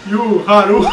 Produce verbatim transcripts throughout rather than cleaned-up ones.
E o Haru.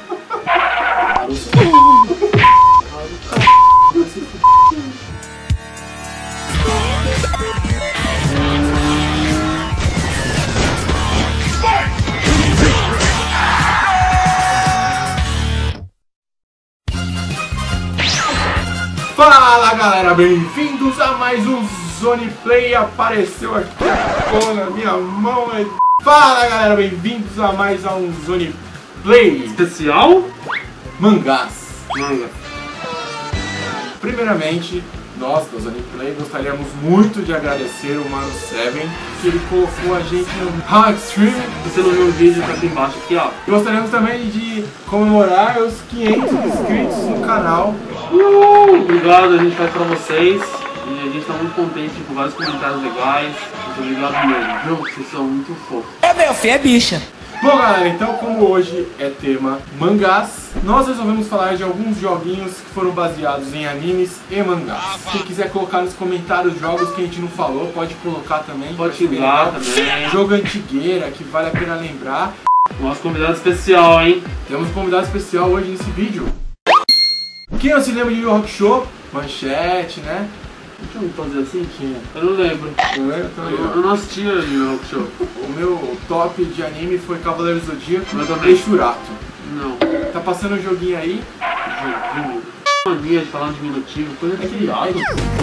Fala galera, bem-vindos a mais um Zone Play. Apareceu aqui a na minha mão. Fala galera, bem-vindos a mais um Zone Play especial Mangás. Manga. Primeiramente, nós da Zone Play gostaríamos muito de agradecer o Mano Seven, que ele colocou a gente no How Extreme. Se você não viu o vídeo, tá aqui embaixo aqui, ó. E gostaríamos também de comemorar os quinhentos inscritos no canal. Uh, obrigado, a gente faz pra vocês. E a gente tá muito contente com vários comentários legais. Muito obrigado mesmo, viu? Vocês são muito fofos. É meu filho, é bicha. Bom galera, então como hoje é tema mangás, nós resolvemos falar de alguns joguinhos que foram baseados em animes e mangás. Quem quiser colocar nos comentários jogos que a gente não falou, pode colocar também. Pode usar também. Jogo antigueira, que vale a pena lembrar. Nosso convidado especial, hein? Temos um convidado especial hoje nesse vídeo. Quem não se lembra de Yu Yu Hakusho? Manchete, né? Deixa eu fazer assim? Tinha. Eu não lembro. Não lembro? Então, Eu, eu não assistia Yu Yu Hakusho. O meu top de anime foi Cavaleiro Zodíaco também. e Shurato. Não. Tá passando um joguinho aí. Joguinho. Mania de falar um diminutivo, coisa de É que- viado. é que-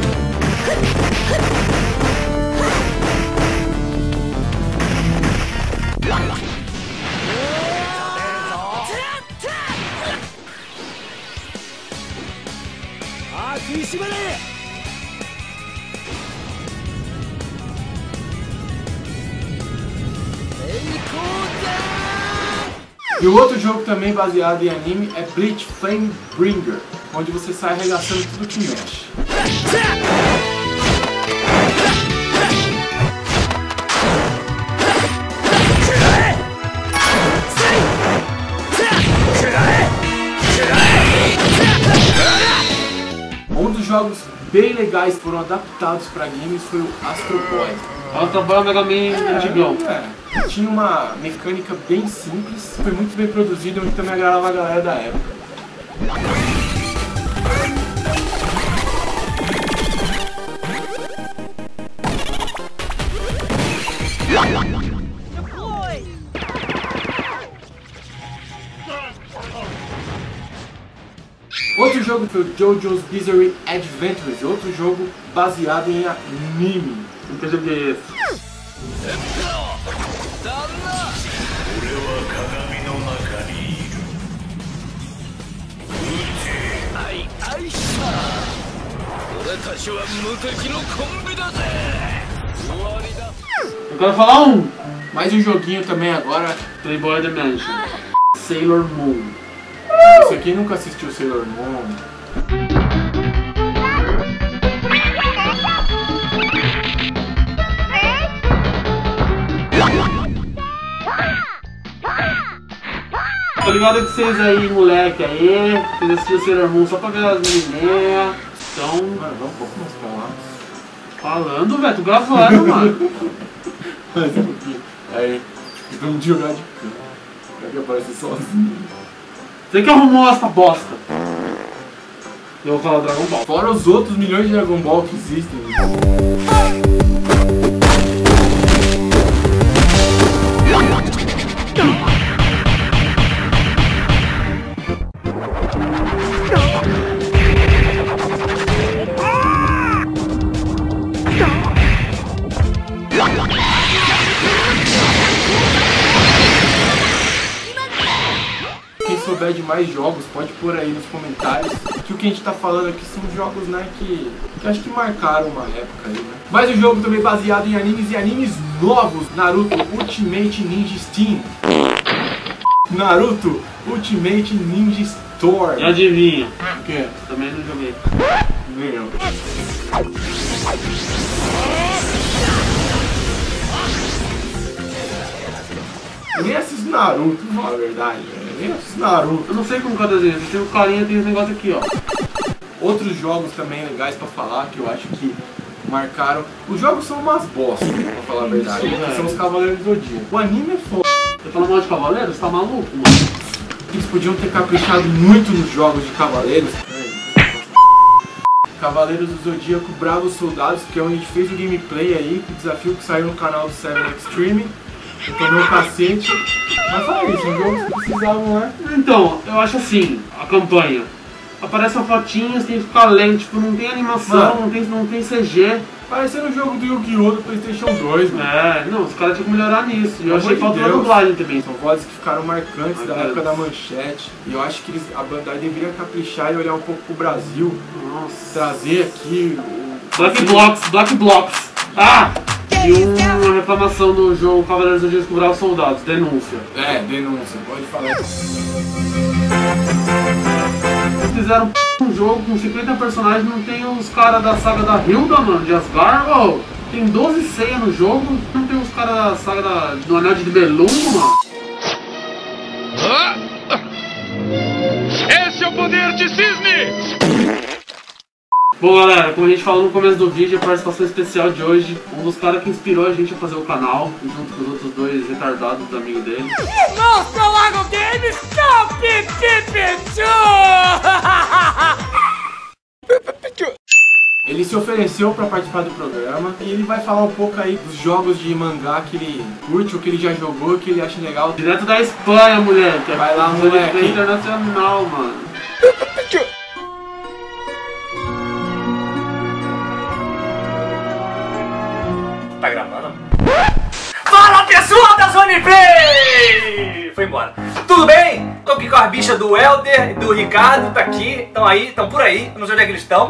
E o outro jogo também baseado em anime é Bleach Flame Bringer, onde você sai arregaçando tudo que mexe. Um dos jogos bem legais que foram adaptados para games foi o Astro Boy. Ela trabalha no Mega Man antigão. É, tinha uma mecânica bem simples, foi muito bem produzido e também agradava a galera da época. Outro jogo foi o JoJo's Bizarre Adventures, outro jogo baseado em anime. Que jogo é esse? Eu quero falar um! Mais um joguinho também agora. Playboy Dimension. Sailor Moon. Se quem nunca assistiu Sailor Moon, Tô ligado que vocês aí, moleque aí, vocês assistiram Sailor Moon só pra ver as menininhas. Então, mano, vamos um pouco mais pra lá. falando, velho, tô gravando, mano. Mais um pouquinho. Aí, vamos jogar de canto. Pra que aparece sozinho. Você que arrumou essa bosta. Eu vou falar Dragon Ball. Fora os outros milhões de Dragon Ball que existem. Quem souber de mais jogos pode pôr aí nos comentários, que o que a gente tá falando aqui são jogos, né, que, que acho que marcaram uma época aí, né. Mais um jogo também baseado em animes e animes novos, Naruto Ultimate Ninja Steam. Naruto Ultimate Ninja Store. E adivinha? O quê? Também não joguei. Nem eu. Eu nem assisto Naruto, pra falar a verdade, velho. Eu nem assisto Naruto. Eu não sei como que é o desenho, você tem o carinha, tem esse negócio aqui, ó. Outros jogos também legais pra falar, que eu acho que marcaram. Os jogos são umas bosta, pra falar a verdade. Sim, São os Cavaleiros do Zodíaco. O anime é foda. Você falou mal de Cavaleiros? Você tá maluco, mano? Eles podiam ter caprichado muito nos jogos de Cavaleiros. Cavaleiros do Zodíaco Bravos Soldados, que é onde a gente fez o gameplay aí, o desafio que saiu no canal do Seven Extreme. Eu tomei um cacete. Mas fala isso, um jogo que precisavam, né? Então, eu acho assim, a campanha. Aparece uma fotinha, você tem que ficar lento, tipo, não tem animação, Mano, não tem, não tem C G. parecendo o jogo do Yu-Gi-Oh! Do PlayStation dois, mano. É, não, os caras tinham que melhorar nisso. E eu Pelo achei amor falta de da Deus. dublagem também. São vozes que ficaram marcantes Mas da é. época da Manchete. E eu acho que eles, a Bandai deveria caprichar e olhar um pouco pro Brasil. Nossa. Trazer aqui o... Black Blocks, Black Blocks. Ah! E uma reclamação do jogo Cavaleiros do Zodíaco Bravos Soldados, denúncia. É, denúncia, pode falar. Fizeram um jogo com cinquenta personagens, não tem os caras da saga da Hilda, mano, de Asgard. Oh, tem doze Seiya no jogo, não tem os caras da saga da, do Anel de Nibelung, mano. Esse é o poder de Cisne! Bom, galera, como a gente falou no começo do vídeo, a participação especial de hoje, um dos caras que inspirou a gente a fazer o canal, junto com os outros dois retardados amigos dele. Monster Lago Games, Pichu! Ele se ofereceu pra participar do programa e ele vai falar um pouco aí dos jogos de mangá que ele curte, o que ele já jogou, o que ele acha legal. Direto da Espanha, moleque. Vai lá, Moleque. moleque. Internacional, mano. Tá gravando? Fala, pessoal da Zone Play! Foi embora. Tudo bem? Tô aqui com as bichas do Helder e do Ricardo, tá aqui, estão aí, estão por aí, eu não sei onde é que eles estão.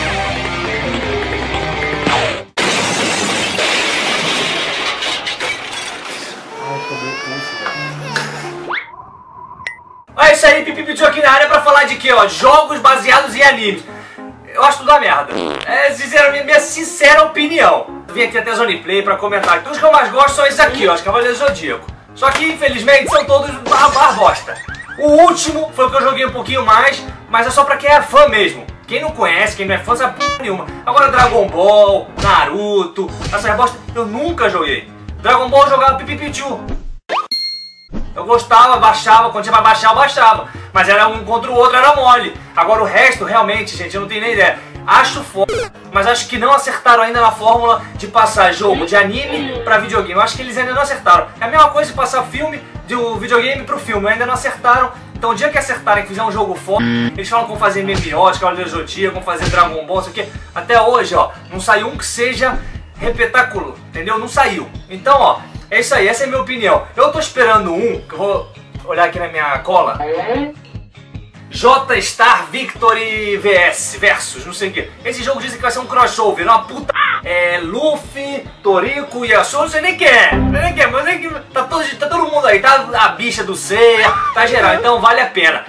É isso aí, Pipi Pichu aqui na área pra falar de quê, ó? Jogos baseados em animes. Eu acho tudo uma merda. É sinceramente minha sincera opinião. Eu vim aqui até a Zone Play pra comentar que os que eu mais gosto são esses aqui, ó, os Cavaleiros do Zodíaco. Só que, infelizmente, são todos barra, barra bosta. O último foi o que eu joguei um pouquinho mais, mas é só pra quem é fã mesmo. Quem não conhece, quem não é fã, sabe porra nenhuma. Agora Dragon Ball, Naruto, essas bostas, eu nunca joguei. Dragon Ball eu jogava Pipi Pichu. Eu gostava, baixava, quando tinha pra baixar, eu baixava. Mas era um contra o outro, era mole. Agora o resto, realmente, gente, eu não tenho nem ideia. Acho foda, mas acho que não acertaram ainda na fórmula de passar jogo de anime pra videogame. Eu acho que eles ainda não acertaram. É a mesma coisa de passar filme do videogame pro filme. Ainda não acertaram. Então o dia que acertarem, que fizer um jogo foda, eles falam que vão fazer M M O, de Cavaleiros do Zodíaco, vão fazer Dragon Ball, não sei o que. Até hoje, ó, não saiu um que seja repetáculo, entendeu? Não saiu. Então, ó, é isso aí, essa é a minha opinião. Eu tô esperando um, que eu vou olhar aqui na minha cola. J-Star Victory V S, versus, não sei o que. Esse jogo dizem que vai ser um crossover, uma puta... É, Luffy, Toriko, Yasuo, não sei nem quem é. Não sei nem quem é, mas nem que... Tá todo, tá todo mundo aí, tá a bicha do Seiya, tá geral, então vale a pena.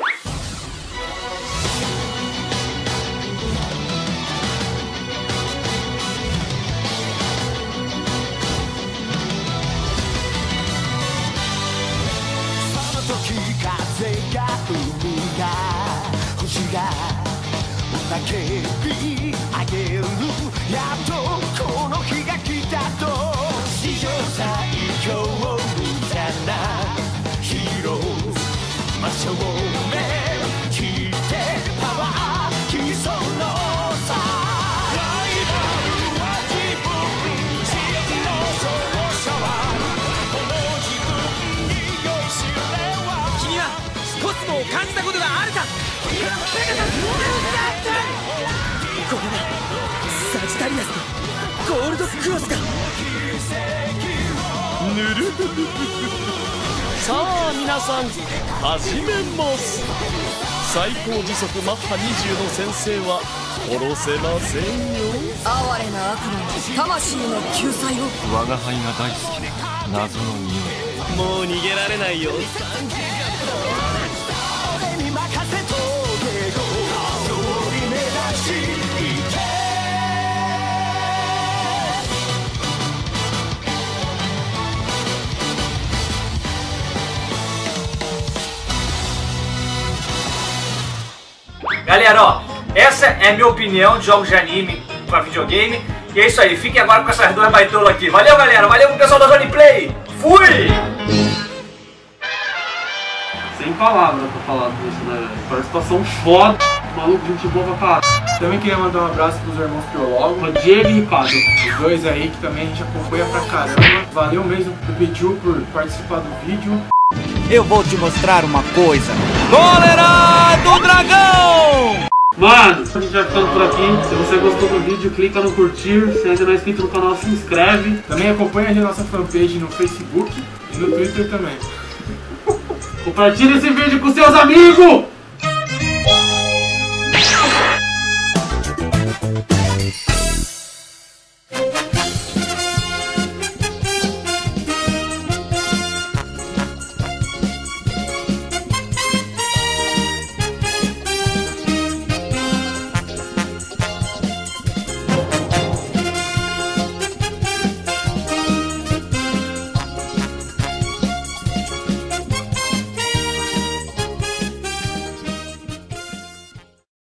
さあ皆さん始めます。最高時速マッハにじゅうの先生は殺せませんよ。 哀れな悪魔の魂の救済を。 我が輩が大好きな謎の匂い。もう逃げられないよ。俺に任せとけよ。勝利目指して。 Galera, ó, essa é a minha opinião de jogos de anime pra videogame. E é isso aí, fiquem agora com essas duas baitolas aqui. Valeu, galera, valeu pro pessoal da Zone Play. Fui! sem palavras pra falar disso, né, velho? Participação foda, maluco, gente boa pra caralho. Também queria mandar um abraço pros irmãos Piologos, O Diego e Ricardo. os dois aí que também a gente acompanha pra caramba. Valeu mesmo pro Pichu por participar do vídeo. Eu vou te mostrar uma coisa. Cólera do Dragão! Mano, a gente vai ficando por aqui. Se você gostou do vídeo, clica no curtir. Se ainda não é inscrito no canal, se inscreve. Também acompanha a nossa fanpage no Facebook e no Twitter também. Compartilhe esse vídeo com seus amigos!